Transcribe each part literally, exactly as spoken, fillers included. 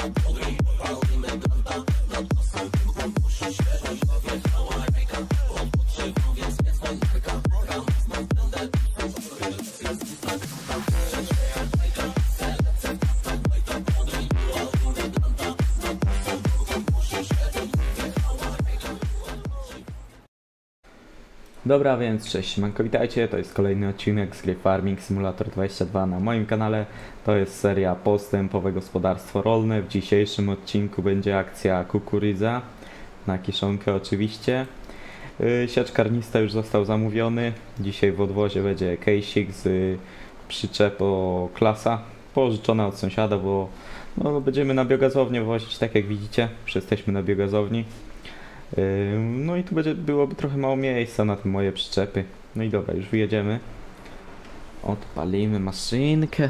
Dobra, więc cześć, manko, witajcie, to jest kolejny odcinek z gry Farming Simulator dwadzieścia dwa na moim kanale. To jest seria Postępowe Gospodarstwo Rolne. W dzisiejszym odcinku będzie akcja kukurydza, na kiszonkę oczywiście. Yy, siacz karnista już został zamówiony. Dzisiaj w odwozie będzie case'ik z yy, przyczepo klasa, pożyczona od sąsiada, bo no, będziemy na biogazownię wozić, tak jak widzicie, już jesteśmy na biogazowni. No i tu będzie, byłoby trochę mało miejsca na te moje przyczepy. No i dobra, już wyjedziemy. Odpalimy maszynkę.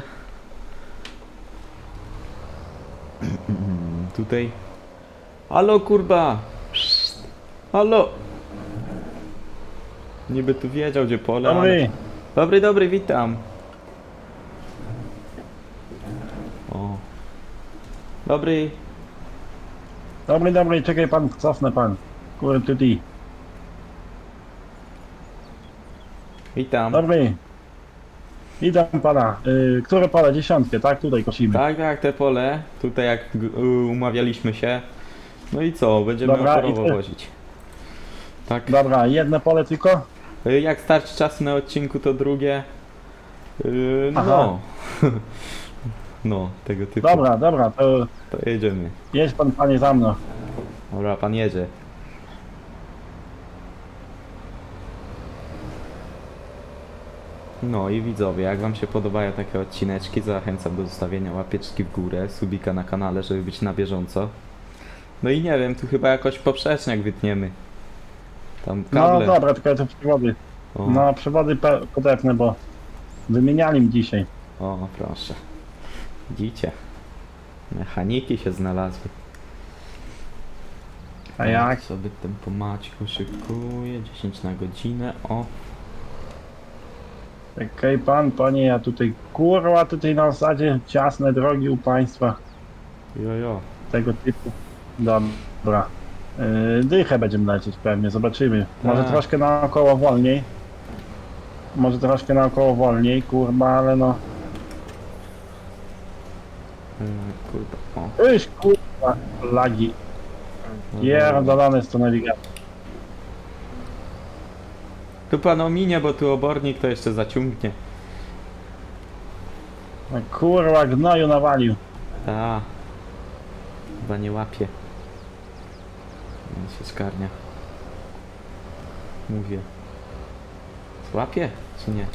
Tutaj. Halo kurwa! Halo! Niby tu wiedział, gdzie pole. Dobry. Ale... Dobry, dobry, witam. O. Dobry. Dobry, dobry, czekaj pan, cofnę pan. Kurde, tutaj. Witam. Dobry. Witam pana. Yy, które pole? Dziesiątkę, tak? Tutaj kosimy. Tak, tak, te pole. Tutaj jak umawialiśmy się. No i co? Będziemy Dobra, oporowo i ty... wozić. Tak. Dobra, jedno pole tylko? Jak starczy czasu na odcinku, to drugie. Yy, Aha. no. No, tego typu. Dobra, dobra, to To jedziemy. jedź pan, panie, za mną. Dobra, pan jedzie. No i widzowie, jak wam się podobają takie odcineczki, zachęcam do zostawienia łapieczki w górę, subika na kanale, żeby być na bieżąco. No i nie wiem, tu chyba jakoś poprzeczniak wytniemy. Tam kable. No dobra, tylko te przewody. O. No, przewody podepnę, bo wymieniali mi dzisiaj. O, proszę. Widzicie? Mechaniki się znalazły. A jak? Sobie tempomaciku szykuję, dziesięć na godzinę, o. Czekaj pan, panie, ja tutaj, kurwa, tutaj na zasadzie ciasne drogi u państwa. Jojo. Tego typu. Dobra. Yy, dychę będziemy lecieć pewnie, zobaczymy. Może Tak. troszkę naokoło wolniej. Może troszkę naokoło wolniej, kurwa, ale no. Yy, kurwa, o. Iż kurwa, lagi. No Pierdolone jest to nawigacja. Tu pan ominie, bo tu obornik to jeszcze zaciągnie. No, kurwa, gnoju nawalił. Ta. Chyba nie łapie. On się skarnia. Mówię. Złapie, czy nie?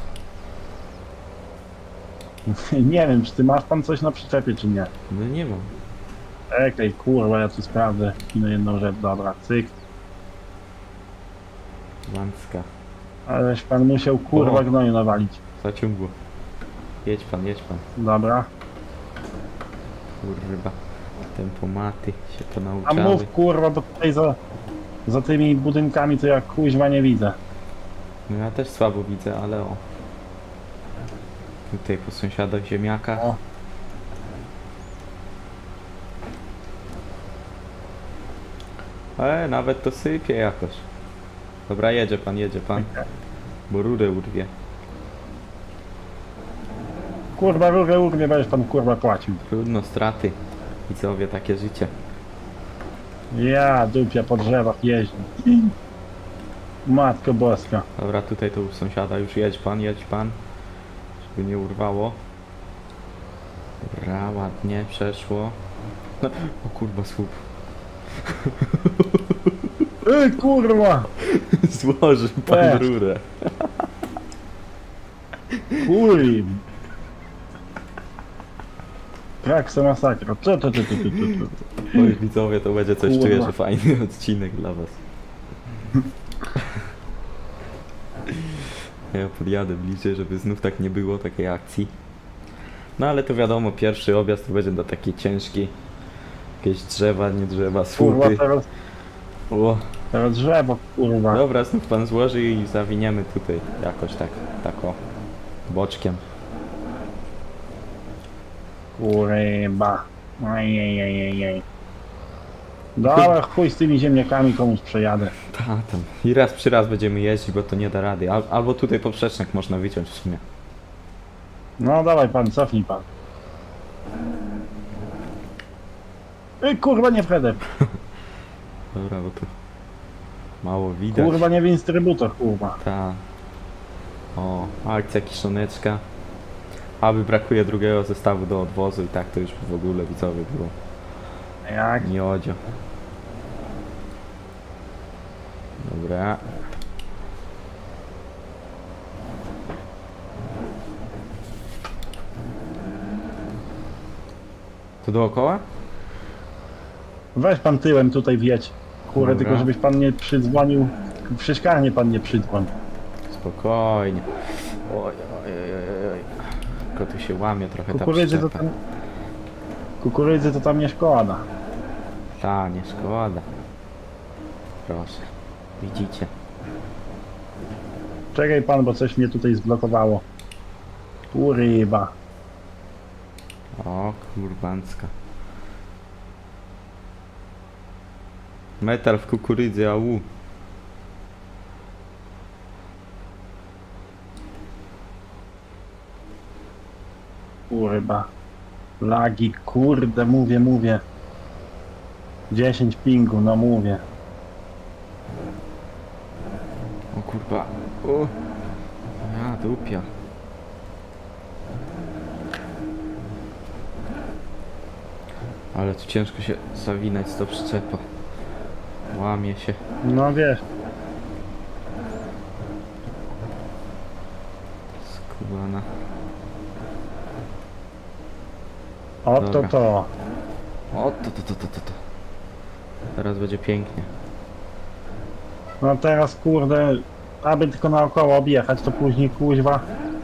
Nie wiem, czy ty masz pan coś na przyczepie, czy nie. No nie mam. Czekaj, kurwa, ja tu sprawdzę. No jedną rzecz, dobra, cyk. Lancka. Aleś pan musiał, kurwa, O. gnoju nawalić. Zaciągło. Jedź pan, jedź pan. Dobra. Kurwa. Tempomaty się A ponauczały. mów, kurwa, bo tutaj za, za tymi budynkami to ja kuźwa nie widzę. No ja też słabo widzę, ale o. Tutaj po sąsiadach ziemniaka. O. E, nawet to sypie jakoś. Dobra, jedzie pan, jedzie pan. Bo rurę urwie. Kurwa, rurę urwie, będziesz pan, kurwa, płacił. Trudno, straty. Widzowie, takie życie. Ja, dupia po drzewach jeździ. Matko boska. Dobra, tutaj to u sąsiada już jedź pan, jedź pan. Żeby nie urwało. Dobra, ładnie przeszło. No, o kurwa, słup. Ej, kurwa! Złożył pan Weź. rurę. Kuj! Kraksa masakra. Co to, to, to, to, to, to? Oj, widzowie, to będzie coś, Kurwa. czuję, że fajny odcinek dla was. Ja podjadę bliżej, żeby znów tak nie było, takiej akcji. No ale to wiadomo, pierwszy objazd to będzie do takiej ciężkiej. Jakieś drzewa, nie drzewa, Kurwa, słupy. teraz, O. teraz drzewo, kurwa. Dobra, znów pan złoży i zawiniemy tutaj jakoś tak, tak o, boczkiem. Kurwa. Ojej. Dobra, chuj z tymi ziemniakami, komuś przejadę. Ta, tam. I raz przy raz będziemy jeździć, bo to nie da rady. Al albo tutaj poprzecznek można wyciąć w sumie. No dawaj pan, cofnij pan. Ej, kurwa, nie w header. Dobra, bo tu mało widać. Kurwa, nie w instrybutor, kurwa. Ta. O, akcja kiszoneczka. Aby brakuje drugiego zestawu do odwozu i tak to już w ogóle widzowie było. Jak? Miodzio. Dobra. Tu dookoła? Weź pan tyłem tutaj wjedź. Kurwa, Dobra. tylko żebyś pan nie przydzwonił. W szyszkarnię pan nie przydzwoń. Spokojnie. Oj, oj, oj, oj, oj. Tylko tu się łamie trochę ta Kukurydzy to przyczepa. tam... Kukurydzy to tam nie szkoda. Ta, nie szkoda. Proszę. Widzicie? Czekaj pan, bo coś mnie tutaj zblokowało. Kurwa. O, kurwancka. Metal w kukurydzy, au. Kurwa. Lagi, kurde, mówię, mówię. dziesięć pingu, no mówię. O kurwa. O. Ja dupia. Ale tu ciężko się zawinąć z tą przyczepą. Łamie się. No wiesz. Skubana. Oto Dobra. to. O, to, to, to, to, to, to. Teraz będzie pięknie. No teraz kurde, aby tylko naokoło objechać, to później kuźwa.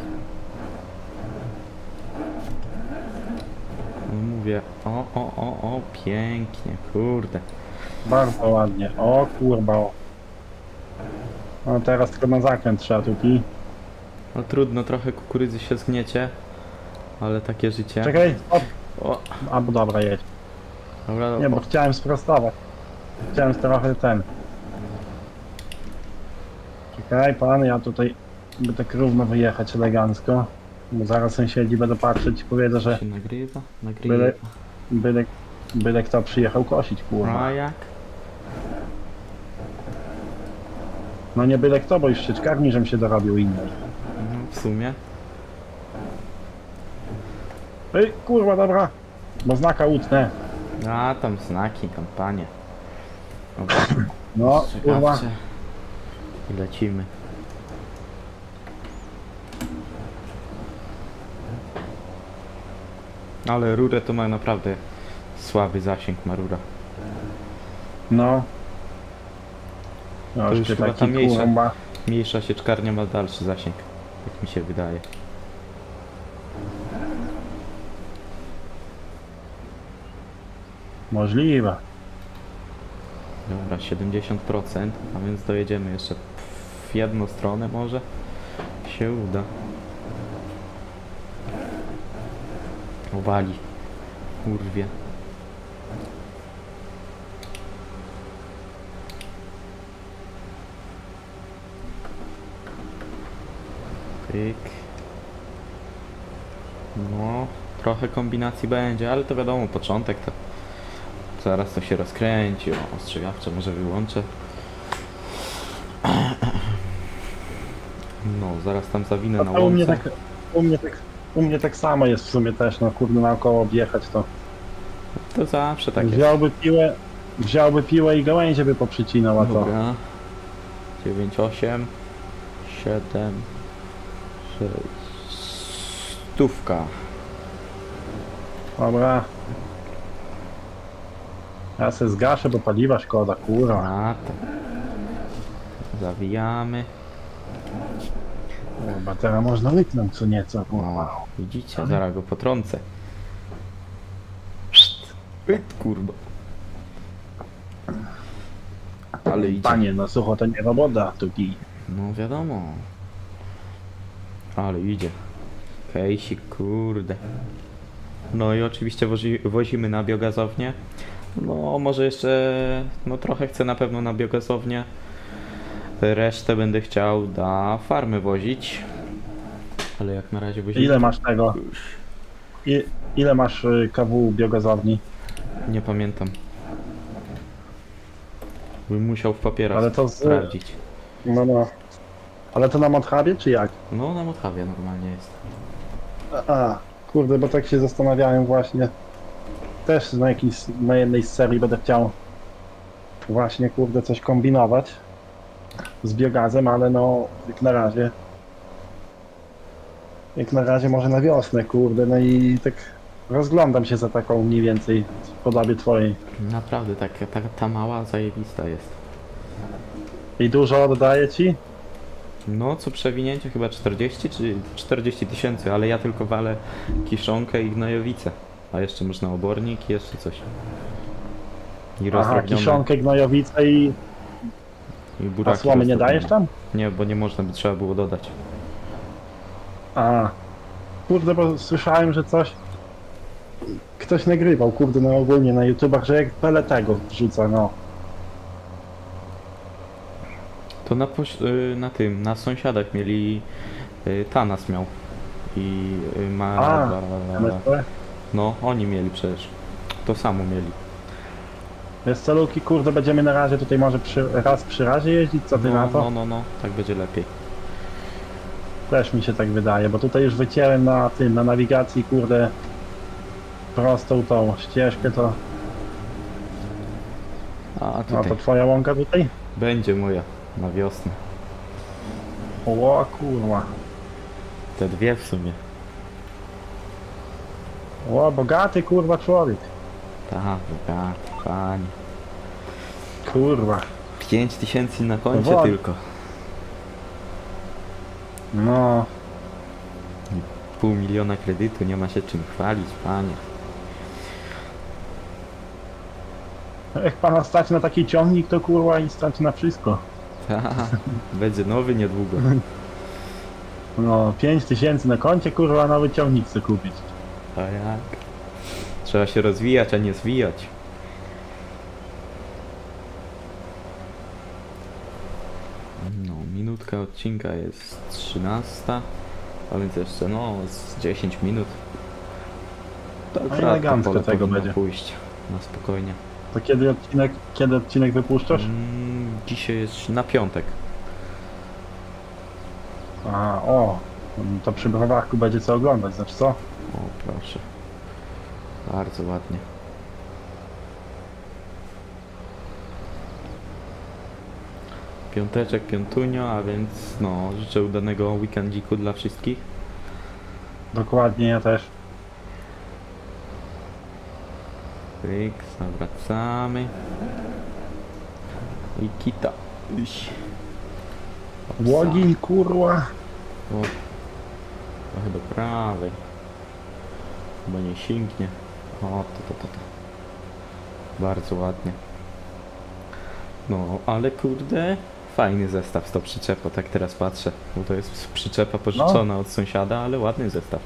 No mówię. O, o, o, o, pięknie, kurde. Bardzo ładnie. O kurwa. O. No teraz tylko na zakręt trzeba tutaj. No trudno, trochę kukurydzy się zgniecie. Ale takie życie. Czekaj, o, O, albo dobra jedź. dobra, Nie, bo o, chciałem sprostować. Chciałem trochę ten. Czekaj pan, ja tutaj by tak równo wyjechać elegancko. Bo zaraz sąsiedzi będą patrzeć i powiedzą, że się nagrywa, nagrywa. byle, byle, byle kto przyjechał kosić, kurwa. A jak? No nie byle kto, bo już sieczkarni, żem się dorobił innej. Mhm, w sumie. Ej, kurwa, dobra. Bo znaka utnę. A tam znaki, kampanie. Dobra, No, kurwa. strzegawcze. I lecimy. Ale rurę to ma naprawdę słaby zasięg, ma rura. No. No, To już już chyba taki ta mniejsza. kurwa. Mniejsza sieczkarnia ma dalszy zasięg, jak mi się wydaje. Możliwe. Dobra, siedemdziesiąt procent, a więc dojedziemy jeszcze w jedną stronę może się uda. Owali. Urwie. Pyk. No, trochę kombinacji będzie, ale to wiadomo, początek to zaraz to się rozkręci. O, ostrzegawcze może wyłączę. No, zaraz tam zawinę na A u mnie łące. tak, u mnie tak, u mnie tak samo jest w sumie też, no kurde, naokoło objechać to. To zawsze tak jest. Wziąłby piłę, wziąłby piłę i gałęzie by poprzycinał, a to. Dobra. dziewięć, osiem, siedem, sześć. Stówka. Dobra. Ja se zgaszę, bo paliwa szkoda, kurwa. A to. Zawijamy. Kurwa, teraz można łyknąć co nieco, O, kurwa. widzicie? Zaraz go potrącę. Pszt. Ej, kurwa. Ale idzie. Panie, no sucho to nie robota, tu kij. No wiadomo. Ale idzie. Kejsik, kurde. No i oczywiście wozi, wozimy na biogazownię. No może jeszcze, no trochę chcę na pewno na biogazownię. Resztę będę chciał na farmy wozić. Ale jak na razie wozimy... Ile masz tego? I, ile masz y, K W biogazowni? Nie pamiętam. Bym musiał w papierach Ale to z- sprawdzić. No no. Ale to na Modhubie czy jak? No na Mothawie normalnie jest. A, kurde, bo tak się zastanawiałem właśnie. Też na jakiejś, na jednej z serii będę chciał właśnie, kurde, coś kombinować z biogazem, ale no, jak na razie jak na razie może na wiosnę, kurde, no i tak rozglądam się za taką mniej więcej w podobie twojej. Naprawdę tak, ta, ta mała zajebista jest. I dużo oddaje ci? No co przewinięcie chyba czterdzieści czy czterdzieści tysięcy, ale ja tylko walę kiszonkę i gnojowice. A jeszcze można obornik i jeszcze coś. I Aha, rozdrobnione. kiszonkę, gnojowicę i... I A buraki słomy nie rozdrobnione. dajesz tam? Nie, bo nie można by trzeba było dodać. A, kurde, bo słyszałem, że coś... Ktoś nagrywał, kurde, no ogólnie na YouTubach, że jak peletego wrzuca, no. To na, poś- y, na tym, na sąsiadach mieli y, Tanas miał. I y, ma. A, la, la, la, la. No, oni mieli przecież. To samo mieli. Wiesz co, Luki, kurde, będziemy na razie tutaj może przy, raz przy razie jeździć, co ty No, na to? no, no, no, tak będzie lepiej. Też mi się tak wydaje, bo tutaj już wycięłem na tym, na nawigacji, kurde, prostą tą ścieżkę, to... A No tutaj to twoja łąka tutaj? będzie moja na wiosnę. O kurwa. Te dwie w sumie. O, bogaty kurwa człowiek. Tak, bogaty, panie. Kurwa. Pięć tysięcy na koncie Wod- tylko. No, Pół miliona kredytu, nie ma się czym chwalić, panie. jak pana stać na taki ciągnik, to kurwa i stać na wszystko. Ta, będzie nowy niedługo. No, pięć tysięcy na koncie, kurwa, nowy ciągnik chcę kupić. A jak? Trzeba się rozwijać, a nie zwijać. No, minutka odcinka jest trzynasta, a więc jeszcze no z dziesięć minut. To akurat elegancko pole tego powinno będzie. pójść na spokojnie. To kiedy odcinek, kiedy odcinek wypuszczasz? Mm, dzisiaj jest na piątek. A, o, to przy browarku będzie co oglądać, znaczy co? O, proszę. Bardzo ładnie. Piąteczek, piątunio, a więc no, życzę udanego weekendziku dla wszystkich. Dokładnie, ja też. Pyk, zawracamy. I kita. Iś. Opsa. Łogiń, kurwa. O, trochę do prawej. Chyba nie sięgnie. O, to, to, to, to. Bardzo ładnie. No, ale kurde, fajny zestaw z tą przyczepą, tak teraz patrzę. Bo to jest przyczepa pożyczona od sąsiada, ale ładny zestaw.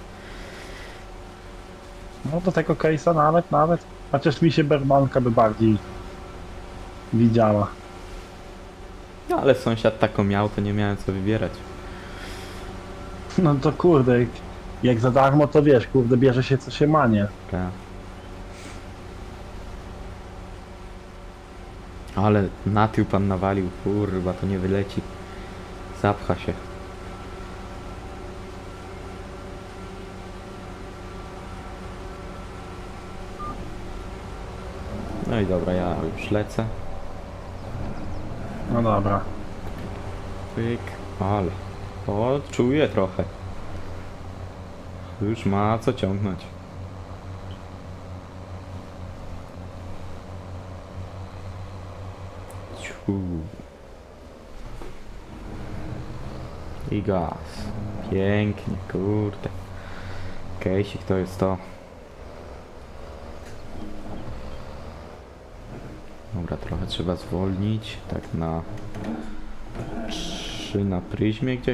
No do tego case'a nawet, nawet. Chociaż mi się Bermanka by bardziej widziała. No, ale sąsiad taką miał, to nie miałem co wybierać. No to kurde, jak, jak za darmo to wiesz, kurde, bierze się co się ma, nie? Tak. Ale na tył pan nawalił, kurwa, to nie wyleci. Zapcha się. No i dobra, ja już lecę. No dobra. Pyk, ale. O, czuję trochę. Już ma co ciągnąć. Ciu. I gaz. Pięknie, kurde. Kejsik to jest to. Dobra, trochę trzeba zwolnić. Tak na trzy na pryzmie gdzieś.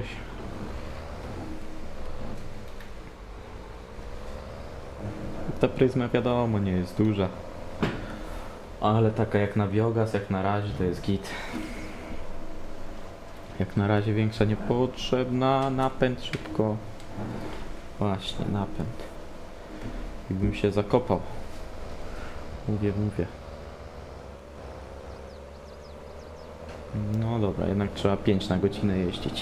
ta pryzma wiadomo nie jest duża. Ale taka jak na biogas, jak na razie to jest git. Jak na razie większa niepotrzebna, napęd szybko. Właśnie, napęd. I bym się zakopał. Mówię, mówię. No dobra, jednak trzeba pięć na godzinę jeździć.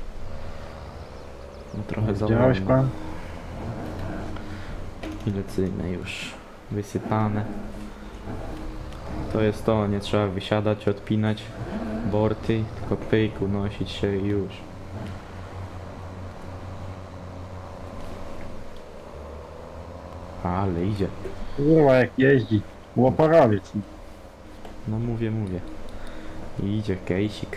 No trochę za Widziałeś wolno. pan? Ilecyjne już wysypane. To jest to, nie trzeba wysiadać, odpinać borty, tylko pyk, unosić się i już. Ale idzie. Kurwa jak jeździ. Łoporowiec. No mówię, mówię. Idzie kejsik.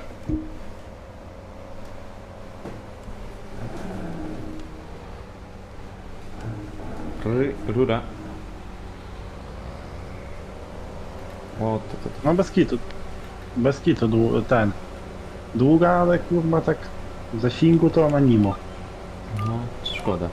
Ry- Rura. O, to, to, to. No bez kitu. Bez kitu dłu- ten. Długa, ale kurwa tak w zasięgu to ona nimo. No, szkoda.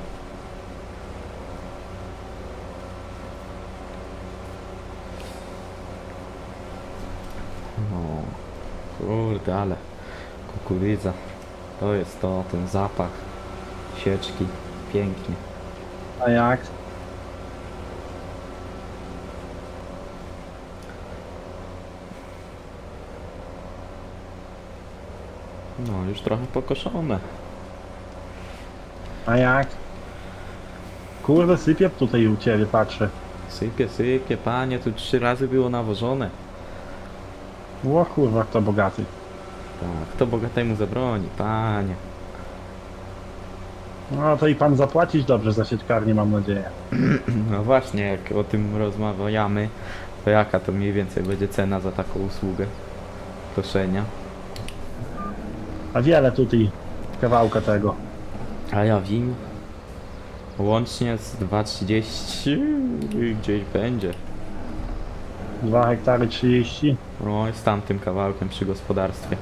No, kurde, ale kukurydza. To jest to, ten zapach sieczki. Pięknie. A jak? No, już trochę pokoszone. A jak? Kurde sypie tutaj u ciebie, patrzę. Sypie, sypie, panie, tu trzy razy było nawożone. O kurwa, kto bogaty. Tak, kto bogatemu zabroni, panie. No to i pan zapłacić dobrze za sieczkarnię, mam nadzieję. No właśnie, jak o tym rozmawiamy, to jaka to mniej więcej będzie cena za taką usługę koszenia? A wiele tutaj kawałka tego. A ja wiem, łącznie z dwa trzydzieści gdzieś będzie. dwa hektary trzydzieści. No i z tamtym kawałkiem przy gospodarstwie.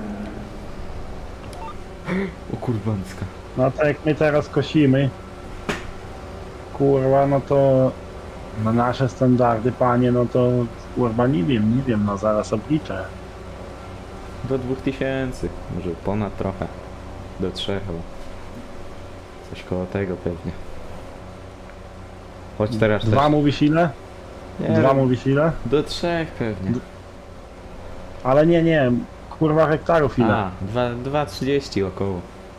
O kurbańska. No to jak my teraz kosimy, kurwa, no to na nasze standardy, panie, no to kurwa nie wiem, nie wiem, no zaraz obliczę. Do dwóch tysięcy, może ponad trochę. Do trzech chyba. Coś koło tego pewnie. Choć teraz Dwa też... mówisz ile? Nie Dwa wiem, mówisz ile? do trzech pewnie. Ale nie, nie, kurwa hektarów ile? A, dwa- dwa trzydzieści około.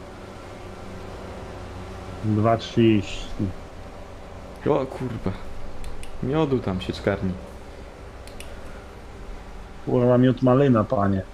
dwa trzydzieści. O kurwa. Miodu tam sieczkarni. Kurwa miód malina, panie.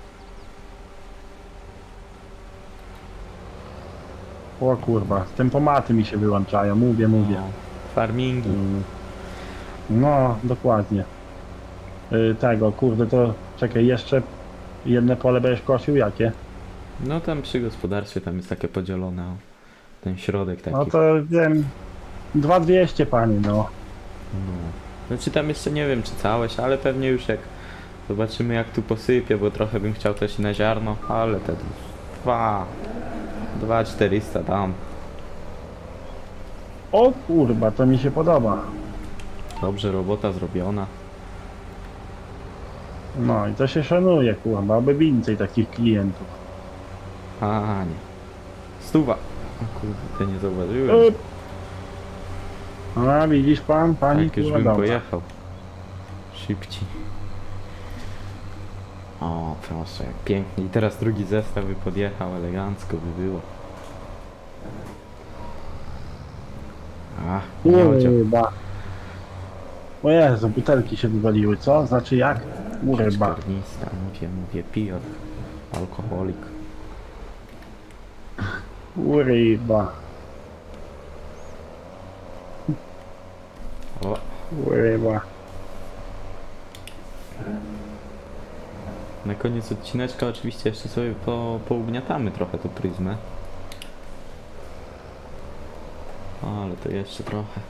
O kurwa, tempomaty mi się wyłączają, mówię, mówię. No, farmingi. Mm. No, dokładnie. Y, tego, kurde, to czekaj, jeszcze jedne pole będziesz kosił, jakie? No tam przy gospodarstwie tam jest takie podzielone. O. Ten środek taki. No to wiem, dwa dwieście, panie, no. No. Znaczy tam jeszcze nie wiem czy całeś, ale pewnie już jak zobaczymy jak tu posypię, bo trochę bym chciał też i na ziarno, ale te dwa, dwa czterysta tam. O kurwa, to mi się podoba. Dobrze, robota zrobiona. No i to się szanuje, kurwa, aby więcej takich klientów. A nie. Stuwa. O kurde, nie zauważyłem. Y, A widzisz pan, pani, Tak już kurwa, bym dobra. pojechał. Szybciej. O, proszę, jak pięknie. I teraz drugi zestaw by podjechał, elegancko by było. A, miodzio. Kurwa. O Jezu, butelki się wywaliły, co? Znaczy jak? Kurwa. Czternista, mówię, mówię, pijak. Alkoholik. Kurwa. O, Kurwa. na koniec odcineczka oczywiście jeszcze sobie po, pougniatamy trochę tą pryzmę. Ale to jeszcze trochę.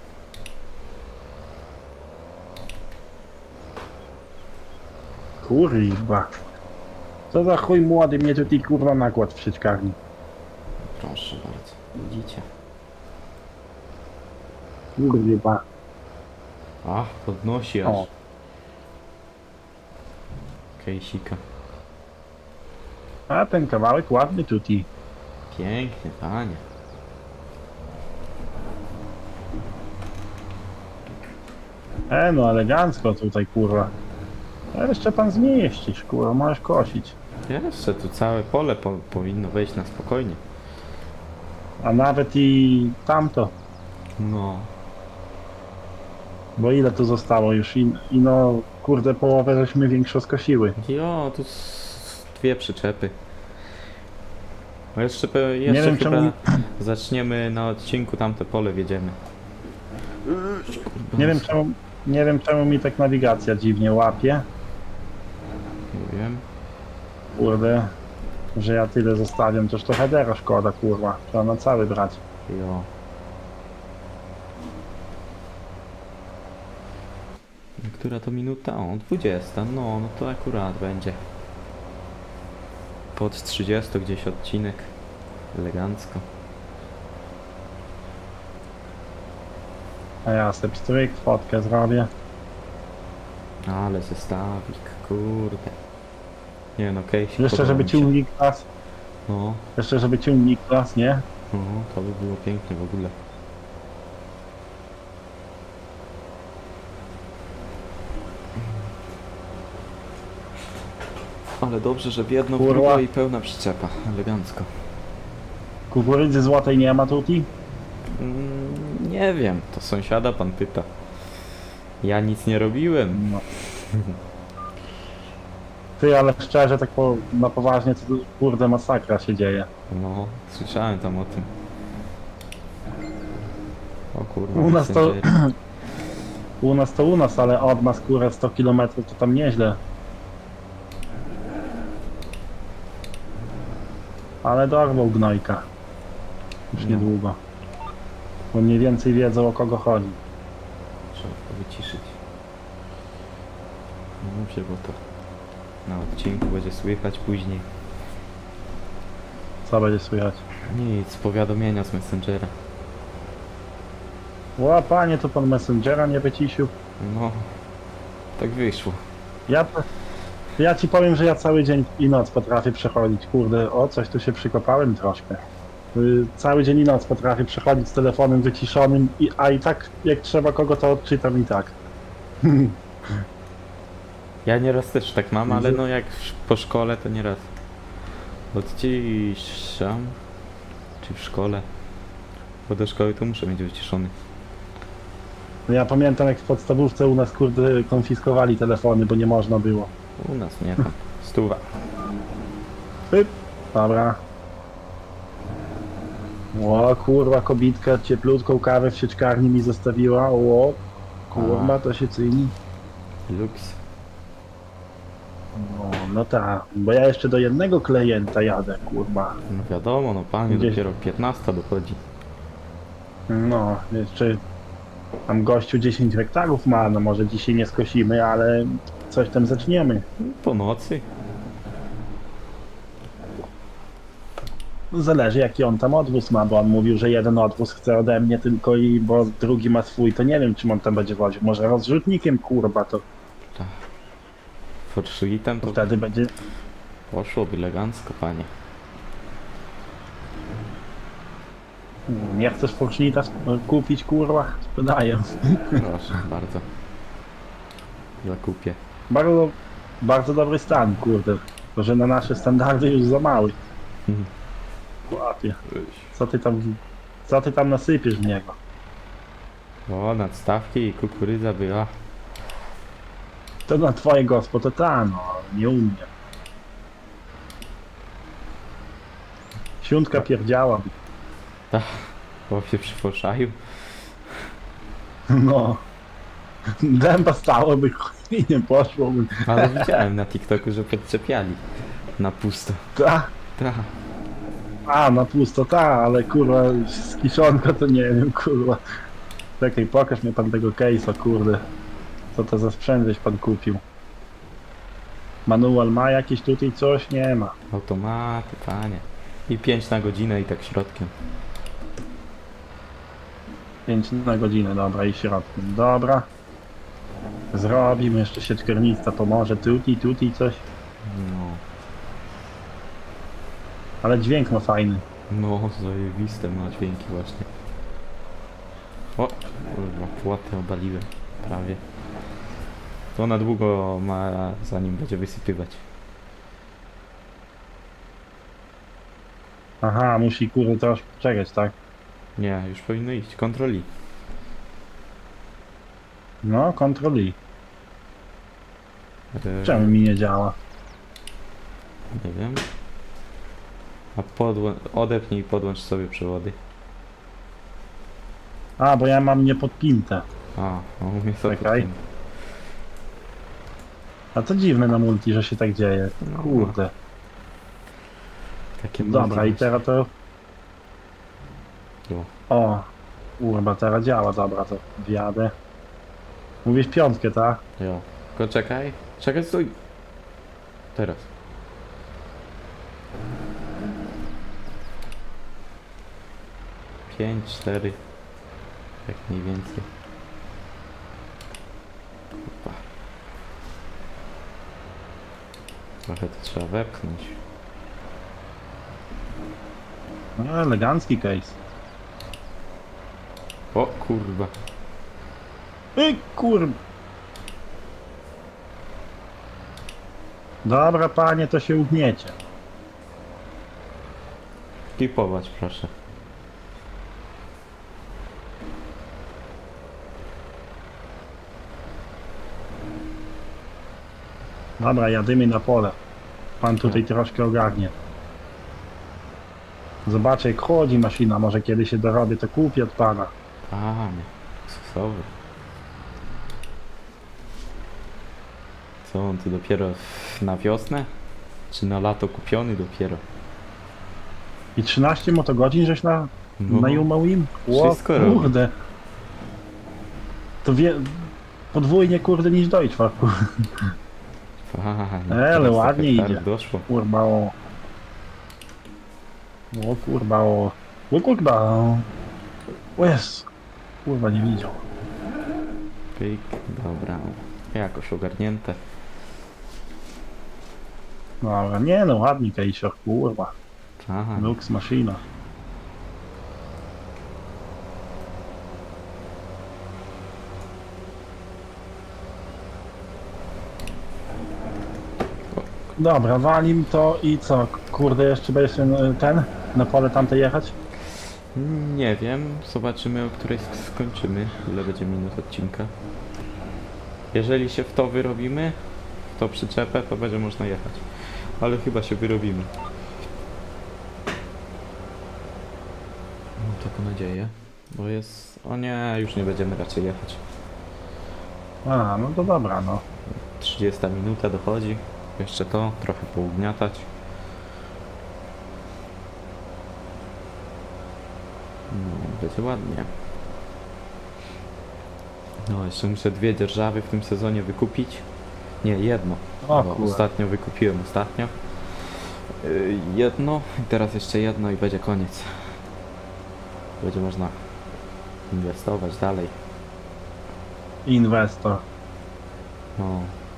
Kurwa. Co za chuj młody mnie tutaj kurwa nakład w sieczkarni. Proszę bardzo, widzicie. kurwa. A, podnosi aż. O. Kejsika. A ten kawałek ładny tutaj. Pięknie, panie. E no elegancko tutaj kurwa. A jeszcze pan zmieścisz, kurwa, możesz kosić. Jeszcze tu całe pole po, powinno wejść na spokojnie. A nawet i tamto. No. Bo ile tu zostało już? I, i no kurde połowę żeśmy większo skosiły. Jo, tu s- dwie przyczepy. No jeszcze, pe- jeszcze wiem, chyba czemu- zaczniemy na odcinku tamte pole wiedziemy. Nie wiem czemu, nie wiem czemu mi tak nawigacja dziwnie łapie. Nie wiem. Kurde, że ja tyle zostawiam, toż to headera szkoda kurwa. Trzeba na cały brać. Jo. Która to minuta? O, dwudziesta. No, no to akurat będzie. Pod trzydziestą gdzieś odcinek. Elegancko. A ja sobie stryk, fotkę zrobię. Ale zestawik, kurde. Nie no, case. Jeszcze żeby ciągnik las, No, jeszcze żeby ciągnik las, nie? no, to by było pięknie w ogóle. Ale dobrze, że w jedno Kurwa. było i pełna przyczepa. Elegancko. Kukurydzy złotej nie ma tutaj? Mm, nie wiem, to sąsiada pan pyta. Ja nic nie robiłem. No. Ty, ale szczerze, tak po, na poważnie, to tu, kurde masakra się dzieje. No, słyszałem tam o tym. O kurwa, U nas to- Messengery. U nas to u nas, ale od nas kurę sto kilometrów to tam nieźle. Ale dorwał gnojka. Już No. niedługo. Bo mniej więcej wiedzą o kogo chodzi. Trzeba to wyciszyć. No dobrze, bo to na odcinku będzie słychać później. Co będzie słychać? Nic, powiadomienia z Messengera. O panie, to pan Messengera nie wycisił. No, tak wyszło. Ja, ja ci powiem, że ja cały dzień i noc potrafię przechodzić. Kurde, o coś tu się przykopałem troszkę. Y, Cały dzień i noc potrafię przechodzić z telefonem wyciszonym, i, a i tak jak trzeba kogo to odczytam i tak. Ja nieraz też tak mam, ale no jak w- po szkole to nieraz odciszam. Czy w szkole? Bo do szkoły to muszę mieć wyciszony. No ja pamiętam jak w podstawówce u nas kurde konfiskowali telefony, bo nie można było. U nas nie tam. Stuwa. Pyp. Dobra. O kurwa, kobitka cieplutką kawę w sieczkarni mi zostawiła. O kurwa, to się cyni. Lux. No, no tak, bo ja jeszcze do jednego klienta jadę, kurwa. No wiadomo, no panie, Gdzieś- dopiero piętnasta dochodzi. No, jeszcze tam gościu dziesięć hektarów ma, no może dzisiaj nie skosimy, ale coś tam zaczniemy. Po nocy. Zależy jaki on tam odwóz ma, bo on mówił, że jeden odwóz chce ode mnie tylko i bo drugi ma swój, to nie wiem czym on tam będzie woził. Może rozrzutnikiem, kurwa, to, Forszuitem to to wtedy będzie... poszłoby elegancko, panie. Nie chcesz Forsznita kupić, kurwa? Sprzedaję. Proszę, bardzo. Zakupię. Bardzo, bardzo dobry stan, kurde. To, że na nasze standardy już za mały. Mhm. Łapie. Co ty tam, co ty tam nasypiesz w niego? O, nadstawki i kukurydza była. To na twoje gospo to ta, no, nie u mnie. Siuntka pierdziała. Ta, bo się przyfoszaił. No. Dęba stałoby, chuj nie poszłoby. Ale widziałem na TikToku, że podczepiali na pusto. Ta. Ta. A, na pusto, ta, ale kurwa, z kiszonka to nie wiem, kurwa. Czekaj, pokaż mi pan tego case'a, kurde. Co to za sprzęt żeś pan kupił? Manual ma jakieś tutaj coś? Nie ma. Automaty, panie. I pięć na godzinę i tak środkiem. pięć na godzinę, dobra, i środkiem. Dobra. Zrobimy jeszcze sieczkarnica, pomoże. Tuti, tuti, coś. No, Ale dźwięk ma fajny. no, zajebiste ma dźwięki właśnie. O, kurwa, płotę obaliłem, prawie. To na długo ma, zanim będzie wysypywać. Aha, musi kurde troszkę czekać, tak? Nie, już powinno iść, kontroli. No, kontroli. E, Czemu mi nie działa? Nie wiem. A podłą odepnij i podłącz sobie przewody. A, bo ja mam niepodpięte. A, no u mnie to Czekaj. podpięte. A to dziwne na multi, że się tak dzieje. No, Kurde. Takie Dobra, multi i teraz to... było. O, kurwa, teraz działa, dobra, to wjadę. Mówisz piątkę, tak? Jo. Tylko czekaj. Czekaj, stój. Teraz. Pięć, cztery. Jak mniej więcej. Opa. Trochę to trzeba wepchnąć. No, elegancki case. O kurwa. Ej, kurwa. Dobra, panie, to się ugniecie. Kipować proszę. Dobra, jadymy na pole. Pan tutaj troszkę ogarnie. Zobaczę, jak chodzi maszyna. Może kiedy się dorobię, to kupię od pana. A, nie. Stosowy. Co on tu dopiero na wiosnę? Czy na lato kupiony dopiero? I trzynaście motogodzin żeś na, No. najumał im? Wszystko robi. kurde. To wie... Podwójnie kurde niż Deutsche. Aha, Ale teraz ładnie do hektarów idzie. doszło. Kurwa o. O kurwa o. O kurwa o. O jest. Kurwa nie widział. Pyk, dobra. Jakoś ogarnięte. Dobra, nie no, ładnie kejsior, kurwa. Aha, Lux maszyna. Dobra, walim to i co? Kurde, jeszcze będziesz ten na pole tamte jechać? nie wiem. Zobaczymy, o której sk- skończymy. Ile będzie minut odcinka. Jeżeli się w to wyrobimy, w to przyczepę, to będzie można jechać. Ale chyba się wyrobimy. Mam taką nadzieję. Bo jest... O nie, już nie będziemy raczej jechać. A, no to dobra, no. trzydziesta minuta dochodzi. Jeszcze to, trochę pougniatać. No, będzie ładnie. No, jeszcze muszę dwie dzierżawy w tym sezonie wykupić. Nie, jedno. O Bo kurwa. ostatnio wykupiłem ostatnio. Yy, jedno i teraz jeszcze jedno i będzie koniec. Będzie można inwestować dalej. Inwestor. No.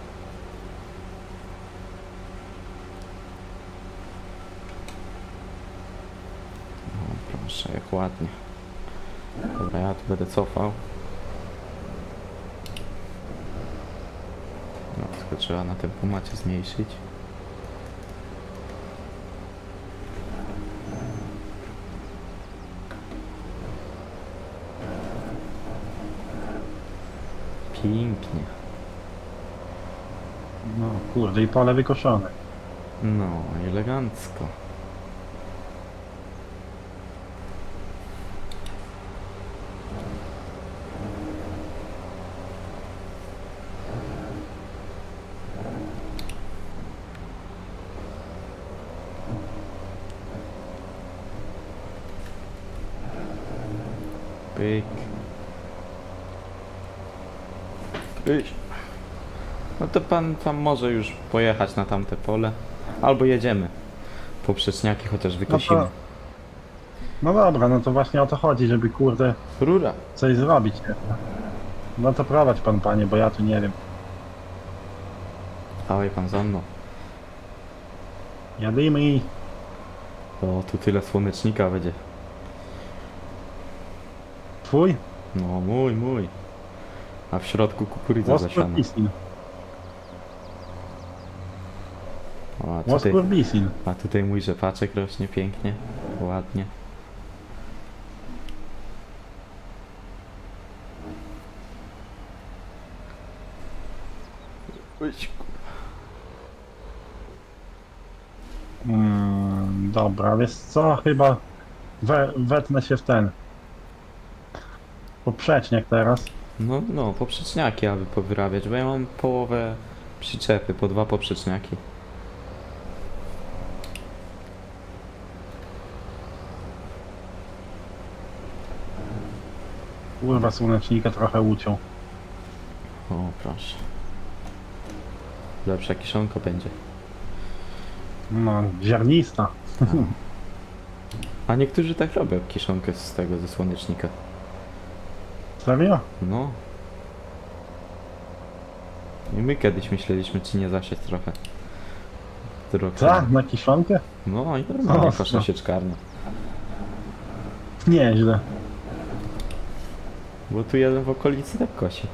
No proszę, jak ładnie. Dobra, ja tu będę cofał. No, tylko trzeba na tempomacie zmniejszyć. Pięknie. No kurde, i pole wykoszone. No, elegancko. Pyk. Iść. No to pan tam może już pojechać na tamte pole. Albo jedziemy. Poprzeczniaki chociaż No wykosimy. to, No dobra, no to właśnie o to chodzi, żeby kurde Rura. coś zrobić. Nie? No to prowadź pan, panie, bo ja tu nie wiem. Dawaj pan za mną. Jadymy i... O, tu tyle słonecznika będzie. Twój? No, mój, mój. A w środku kukurydza Most zasiana. Kurbisin. O, a Most tutaj, Kurbisin. a tutaj mój rzepaczek rośnie pięknie, ładnie. Uś, Mm, dobra, wiesz co? Chyba we, wetnę się w ten. Poprzeczniak teraz. No, no, poprzeczniaki aby powyrabiać, bo ja mam połowę przyczepy, po dwa poprzeczniaki. Kurwa, słonecznika trochę uciął. O, proszę. Lepsza kiszonka będzie. No, ziarnista. A niektórzy tak robią kiszonkę z tego, ze słonecznika. Serio? No. I my kiedyś myśleliśmy, czy nie zasiać trochę. Rok Co? temu. Na kiszonkę? No i normalnie Mocno. kosza sieczkarnia. Nieźle. Bo tu jeden w okolicy tak kosi.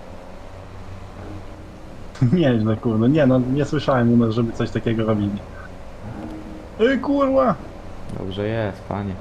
Nieźle, kurde. Nie no, nie słyszałem u nas, żeby coś takiego robili. Ej, kurwa! Dobrze jest, panie.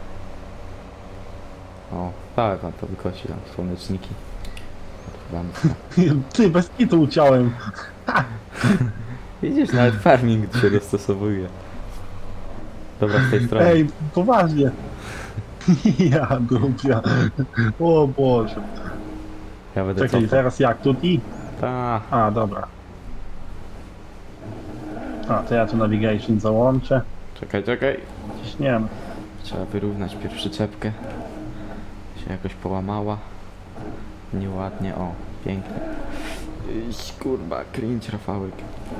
O, tak, pan to wykosi tam słoneczniki. Odpływamy. Ty, bez kitu uciąłem. Widzisz, nawet farming się dostosowuje. Dobra, z tej strony. Ej, poważnie. Ja dupia. O Boże. Ja będę Czekaj, cofał. teraz jak? Tu i? Ta, A, dobra. A, to ja tu navigation załączę. czekaj, czekaj. Ciśniemy. Trzeba wyrównać pierw przyczepkę. Się jakoś połamała. Nieładnie, o, pięknie. Iś, kurwa, cringe, Rafałek.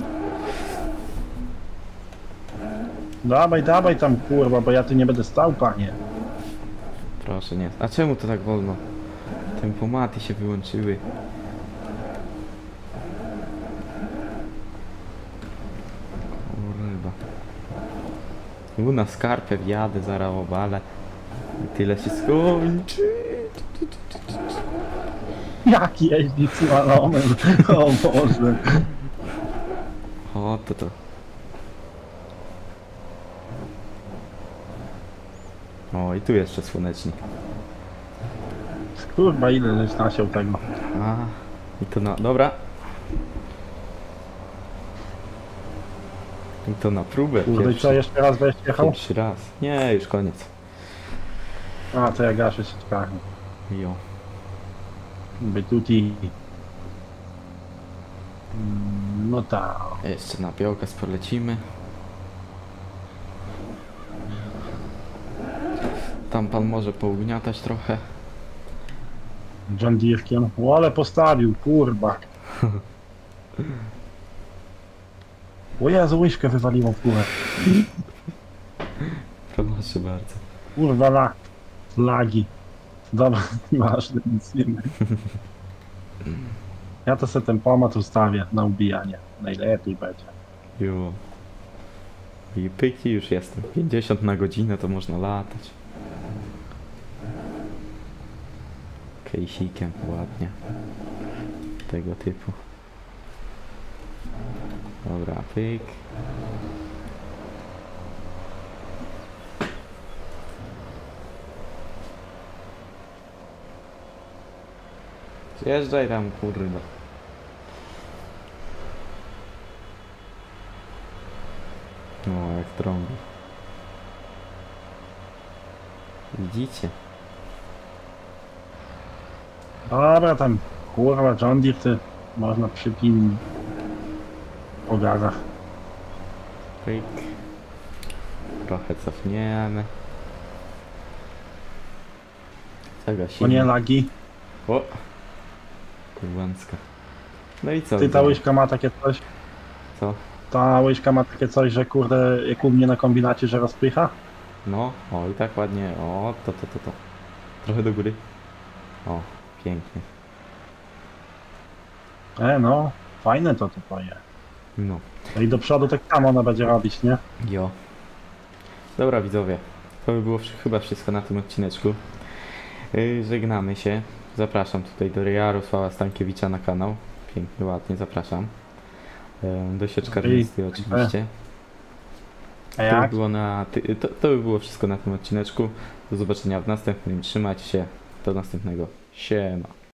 Dawaj, dawaj tam, kurwa, bo ja tu nie będę stał, panie. Proszę, nie. A czemu to tak wolno? Tempomaty się wyłączyły. Kurwa. U na skarpę wjadę, zaraz obalę. I tyle się skończy. Jak jeździ slalomem? O Boże. O, to to. O, i tu jeszcze słonecznik. Kurwa, ile żeś nasiął tego. A, i to na... Dobra. I to na próbę. Kurde, i co, Pierwszy, jeszcze raz weź jechał? pierwszy raz. Nie, już koniec. A, to ja gaszę się czekam. Jo. By tuti. Mm, No tak. Jeszcze na piołkę polecimy. Tam pan może pougniatać trochę. John Deere'kiem. O, ale postawił, kurwa. O Jezu, łyżkę wywaliło w górę. Proszę bardzo. Kurwa, la... lagi. Dobra, ważne, nic nie wiem. Ja to sobie ten pomad ustawię na ubijanie. Najlepiej będzie. Jo. I pyki już jestem. pięćdziesiąt na godzinę to można latać. Kejsikiem ładnie. Tego typu. Dobra, pyk. Zjeżdżaj tam, kurwa. No, jak trąbi. Widzicie? Dobra, tam, kurwa, John Deere, ty można przypinać po gazach. Pyk. Trochę cofniemy. O Zagasimy. nie, lagi. O! Kurłancka. No i co? Ty, ta widzimy? łyżka ma takie coś, Co? ta łyżka ma takie coś, że kurde, jak u mnie na kombinacie, że rozpycha? No, o i tak ładnie, o, to, to, to, to. Trochę do góry. O, pięknie. E, no, fajne to to to jest. No, No i do przodu tak samo ona będzie robić, nie? jo. Dobra widzowie, to by było wsz- chyba wszystko na tym odcineczku. Yy, żegnamy się. Zapraszam tutaj do Jarosława Stankiewicza na kanał. Pięknie, ładnie, zapraszam. Yy, do Sieczkarnisty oczywiście. A To by, jak? było na, ty- to, to by było wszystko na tym odcineczku. Do zobaczenia w następnym. Trzymajcie się. Do następnego. Siema.